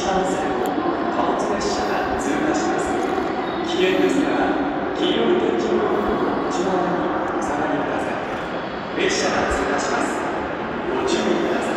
車線を貨物列車が通過します。危険ですから黄色い点字の内側にお下がりください。列車が通過します。ご注意ください。